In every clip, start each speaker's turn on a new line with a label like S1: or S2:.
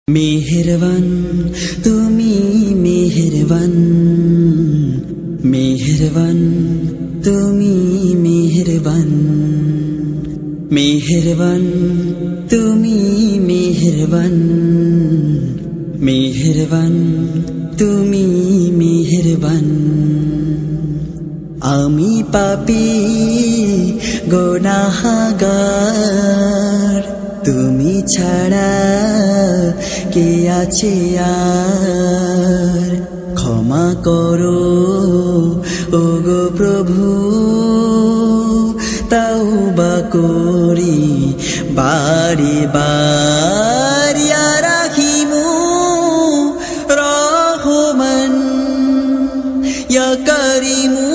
S1: मेहरबान तुमी मेहरबान मेहरबान तुमी मेहरबान मेहरबान तुमी मेहरबान मेहरबान तुमी मेहरबान आमी पापी गुनाहगार तुमी छाड़ा के आछे आर क्षमा करो ओगो प्रभु तौबा करी बारी बार या राहिमु रहमान या करीमु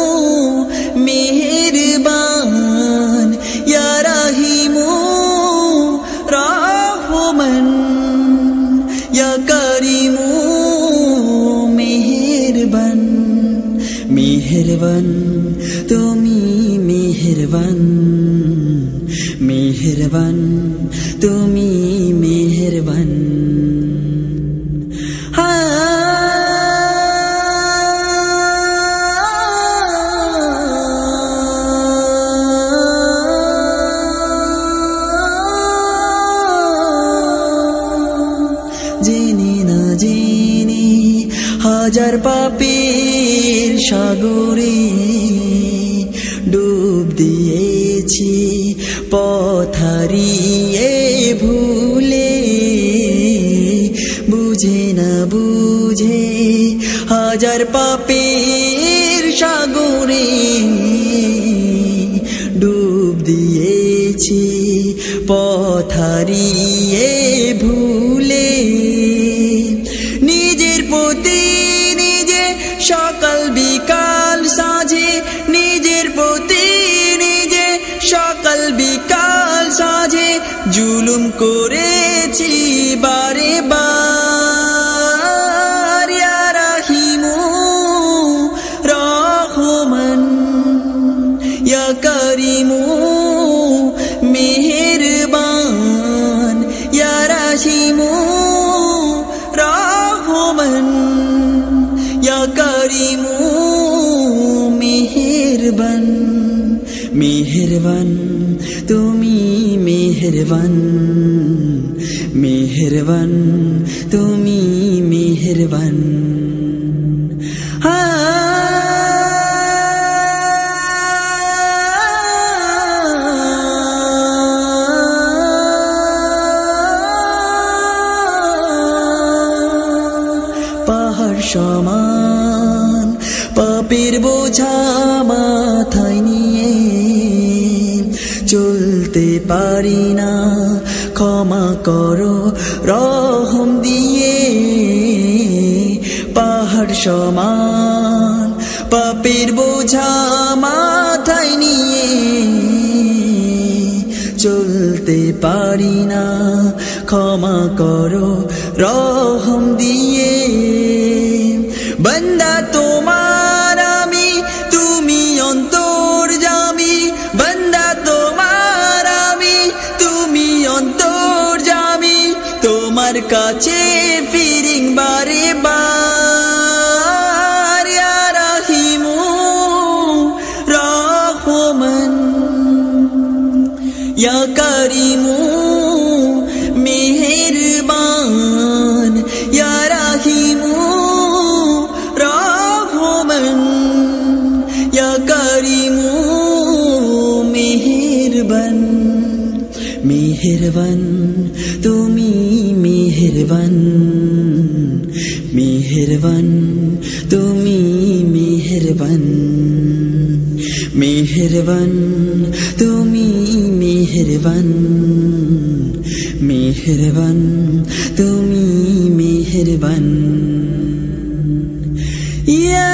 S1: मेहरबान या राहिमु रहमान या करीमु मेहरबान मेहरबान तुमी मेहरबान मेहरबान तुमी मेहरबान জেনে না জেনে হাজার পাপের সাগরে ডুব দিয়েছি পথ হারিয়ে ভুলে বুঝে না বুঝে হাজার পাপের সাগরে ডুব দিয়েছি পথ হারিয়ে ভুলে নিজের প্রতি নিজে সকাল বিকাল সাঁঝে নিজের প্রতি নিজে সকাল বিকাল সাঁঝে জুলুম করেছি বারে বার ইয়া রাহিমু রহমান ইয়া করিমু মেহেরবান ইয়া রাহিমু रहमान या करीमु मेहरबान मेहरबान तुमी मेहरबान मेहरबान तुमी मेहरबान পাহাড় সমান পাপের বোঝা মাথায় নিয়ে চলতে পারি না ক্ষমা করো রহম দিয়ে পাহাড় সমান পাপের বোঝা মাথায় নিয়ে চলতে পারি না ক্ষমা করো রহম দিয়ে বন্দা তোমার আমি তুমি অন্তর্যামী বন্দা তোমার আমি তুমি অন্তর্যামী তোমার কাছে ফিরিং বারে বার ইয়া রাহিমু রহমান ইয়া করিমু মেহেরবান ইয়া রাহিমু রহমান ইয়া করিমু মেহেরবান মেহেরবান তুমি মেহেরবান মেহেরবান তুমি মেহেরবান মেহেরবান তুমি মেহেরবান মেহেরবান তুমি মেহেরবান ইয়া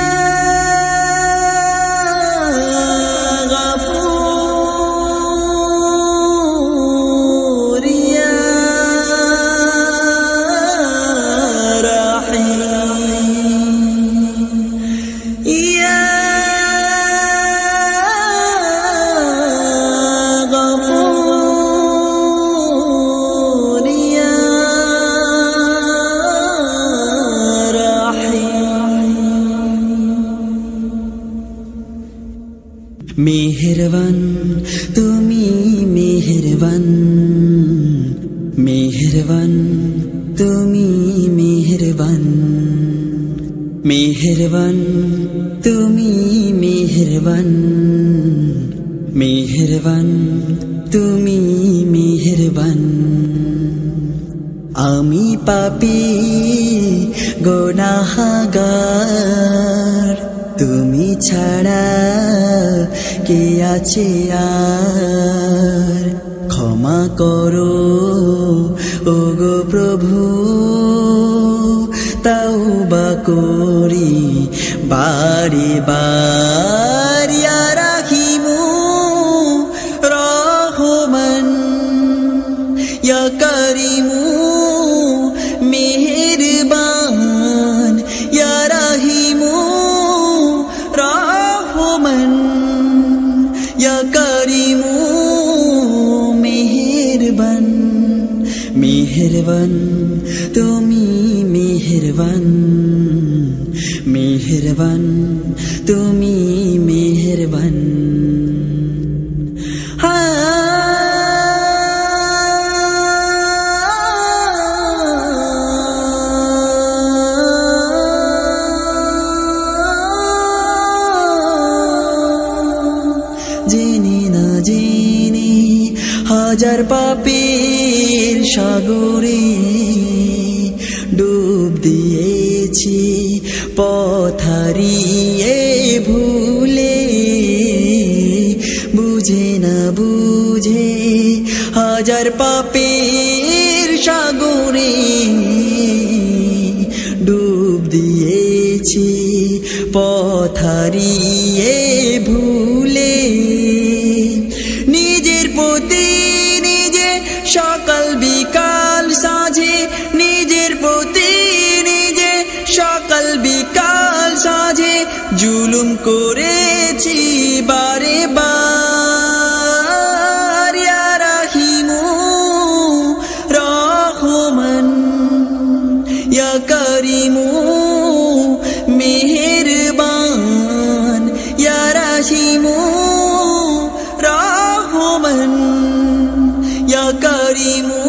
S1: গাফুর ইয়া রাহিম ইয়া গাফুর মেহেরবান তুমি মেহেরবান মেহেরবান তুমি মেহেরবান মেহেরবান তুমি মেহেরবান মেহেরবান তুমি মেহেরবান আমি পাপী গুনাহগার তুমি ছাড়া কে আছে আর ক্ষমা করো ওগো প্রভু তাওবা করি বারে বার ইয়া রাহিমু রহমান ইয়া করিমু মেহেরবান ইয়া রাহিমু রহমান ইয়া করিমু মেহেরবান মেহেরবান তুমি মেহেরবান মেহেরবান তুমি মেহেরবান জেনে না জেনে হাজার পাপের সাগরে ডুব দিয়েছি পথ হারিয়ে ভুলে বুঝে না বুঝে হাজার পাপের সাগরে ডুব দিয়েছি পথ হারিয়ে ভুলে নিজের প্রতি নিজে সকাল বিকাল সাঁঝে নিজের প্রতি নিজে সকাল বিকাল সাঁঝে জুলুম করেছি বারে বার ইয়া রাহিমু রহমান ইয়া করিমু মেহেরবান ইয়া রাহিমু রহমান ইয়া করিমু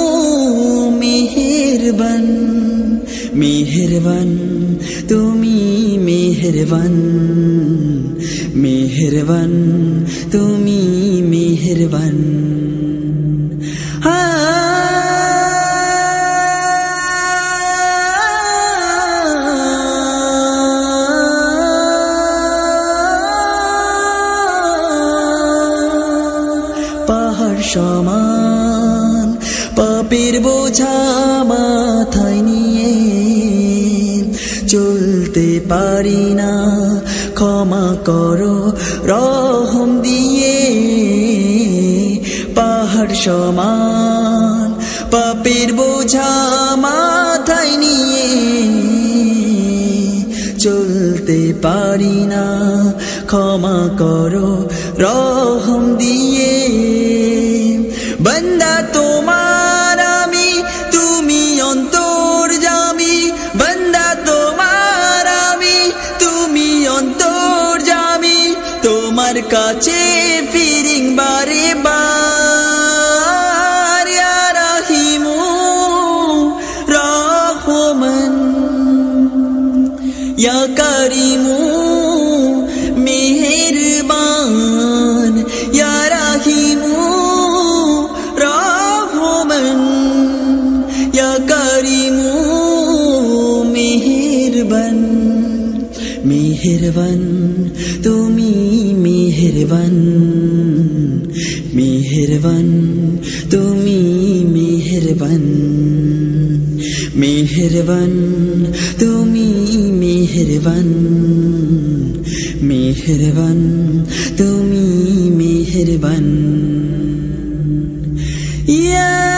S1: মেহেরবান মেহেরবান তুমি মেহেরবান মেহেরবান তুমি মেহেরবান পাহাড় সমান পাপের বোঝা মাথায় নিয়ে চলতে পারি না ক্ষমা করো রহম দিয়ে পাহাড় সমান পাপের বোঝা মাথায় নিয়ে চলতে পারি না ক্ষমা করো রহম দিয়ে বান্দা তোমার আমি তুমি অন্তর্যামী বান্দা তোমার আমি তুমি অন্তর্যামী তোমার কাছে ফিরিং বারে বার ইয়া রাহিমু রহমান ইয়া করিমু মেহেরবান ইয়া রাহিমু রহমান ইয়া করিমু মেহেরবান মেহেরবান তুমি মেহেরবান মেহেরবান তুমি মেহেরবান মেহেরবান তুমি মেহেরবান মেহেরবান তুমি মেহেরবান ইয়া